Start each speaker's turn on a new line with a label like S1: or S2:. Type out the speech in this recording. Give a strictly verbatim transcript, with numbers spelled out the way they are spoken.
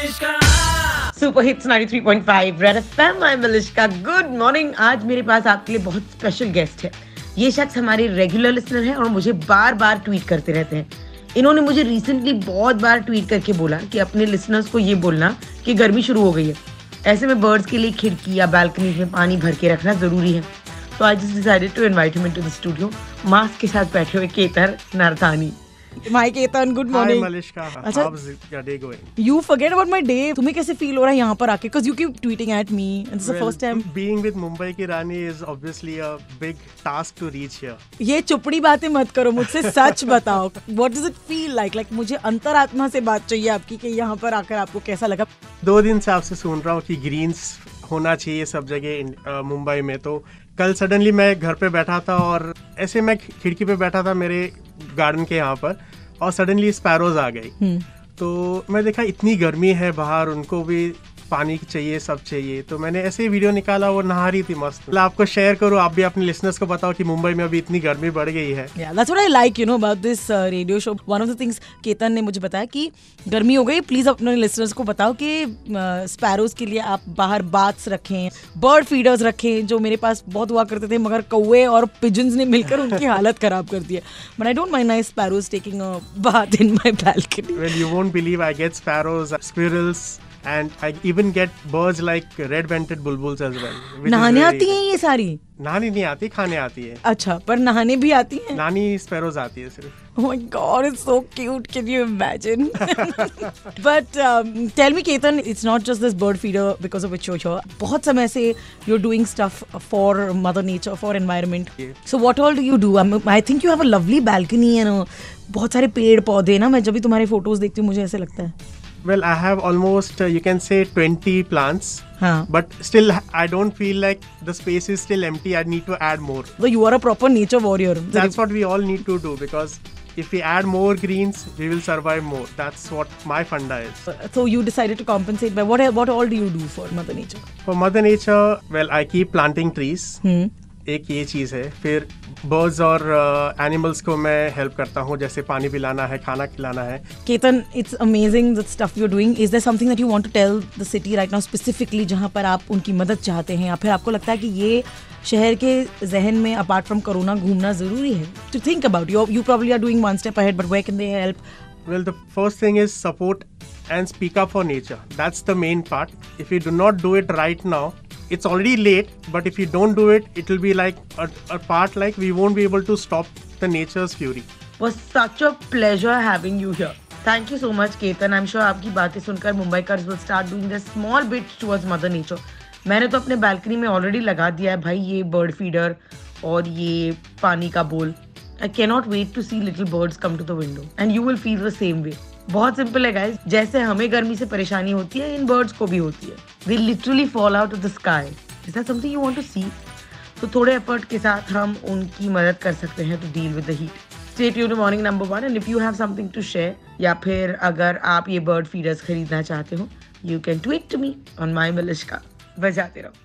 S1: Super hits ninety three point five red FM. मैं Malishka. Good morning. आज मेरे पास आपके लिए बहुत स्पेशल गेस्ट है। ये शख्स हमारे रेगुलर लिसनर है और मुझे बार बार ट्वीट करते रहते हैं। इन्होंने मुझे रिसेंटली बहुत बार ट्वीट करके बोला कि अपने लिसनर्स को ये बोलना कि गर्मी शुरू हो गई है, ऐसे में बर्ड्स के लिए खिड़की या बालकनी में पानी भर के रखना जरूरी है। तो I just decided to invite him into the studio. Mask के साथ बैठे हुए केतर नारथानी।
S2: My Ketan, good morning.
S3: Hi Malishka,
S2: अच्छा,
S3: how's your day going?
S2: You forget about my day. तुम्हें कैसे फील हो रहा है यहाँ पर आके? Because you keep tweeting at me, and this is the
S3: Well,
S2: first time.
S3: Being with Mumbai की रानी is obviously a big task to reach here.
S2: ये चुपड़ी बातें मत करो मुझसे, सच बताओ. What does it feel like? Like मुझे अंतरात्मा से बात चाहिए आपकी कि यहाँ पर आकर आपको कैसा लगा?
S3: दो दिन से आपसे सुन रहा हूँ कि ग्रीन्स होना चाहिए सब जगह मुंबई में, तो कल सडनली मैं घर पे बैठा था और ऐसे मैं खिड़की पे बैठा था मेरे गार्डन के यहाँ पर, और सडनली स्पैरोज आ गई। तो मैं देखा इतनी गर्मी है बाहर, उनको भी पानी चाहिए, सब चाहिए। तो मैंने ऐसे ही वीडियो निकाला, वो नहा रही थी मस्त। मतलब आपको शेयर करूँ, आप भी अपने लिसनर्स को बताओ कि मुंबई में अभी इतनी गर्मी बढ़ गई है।
S2: Yeah, that's what I like, you know, about this uh, radio show. One of the things Ketan ने मुझे बताया कि गर्मी हो गई, प्लीज अपने लिसनर्स को बताओ कि स्पैरोज uh, के लिए आप बाहर बाथ्स रखें, बर्ड फीडर्स रखें, जो मेरे पास बहुत हुआ करते थे, मगर कौवे और पिजन्स ने मिलकर उनकी हालत खराब कर दी है। But I don't mind my sparrows taking a bath in my balcony.
S3: Well, you won't believe I get sparrows, squirrels, and I even get birds like red-vented bulbuls as well.
S2: नहाने आती हैं ये सारी?
S3: नहाने नहीं आती, खाने आती है।
S2: अच्छा, पर नहाने भी आती हैं?
S3: नानी स्पैरोज आती है सिर्फ।
S2: Oh my God, it's so cute. Can you imagine? But um, tell me, Ketan, it's not just this bird feeder because of which you're here. बहुत समय से you're doing stuff for Mother Nature, for environment.
S3: Yeah.
S2: So what all do you do? I, I think you have a lovely balcony and uh, बहुत सारे पेड़ पौधे ना। मैं जब भी तुम्हारे फोटोज देखती हूँ मुझे ऐसे लगता है।
S3: Well, I have almost, uh, you can say, twenty plants.
S2: हाँ.
S3: But still, I don't feel like the space is still empty. I need to add more.
S2: So you are a proper nature warrior.
S3: That's what we all need to do, because if we add more greens, we will survive more. That's what my funda is.
S2: So you decided to compensate by what? What all do you do for Mother Nature?
S3: For Mother Nature, well, I keep planting trees.
S2: Hmm.
S3: एक ये चीज़ है। फिर birds और animals uh, को मैं help करता हूँ, जैसे पानी पिलाना है, खाना खिलाना है।
S2: Ketan, it's amazing the stuff you're doing. Is there something that you want to tell the city right now specifically जहाँ पर आप उनकी मदद चाहते हैं, या फिर आपको लगता है कि ये शहर के जहन में अपार्ट फ्रॉम कोरोना घूमना जरूरी है? To think about, you you probably are doing one step ahead, but where can they help?
S3: Well, the first thing is support and speak up for nature. That's the main part. If you do not do it right now, it's already late, but if you don't do it, it will be like a, a part like we won't be able to stop the nature's fury.
S1: Was such a pleasure having you here. Thank you so much, Ketan. I'm sure आपकी बातें सुनकर Mumbaikars will start doing their small bit towards Mother Nature. मैंने तो अपने balcony में already लगा दिया है भाई ये बर्ड फीडर और ये पानी का बोल। I cannot wait to see little birds come to the window, and you will feel the same way. बहुत सिंपल है गाइस, जैसे हमें गर्मी से परेशानी होती है, इन बर्ड्स को भी होती है। They literally fall out of the sky. Is that something you want to see? तो थोड़े एफर्ट के साथ हम उनकी मदद कर सकते हैं to deal with the heat. Stay tuned to morning number one, and if you have something to share, या फिर अगर आप ये बर्ड फीडर्स खरीदना चाहते हो, you can tweet to me on my Malishka. बजाते रहो।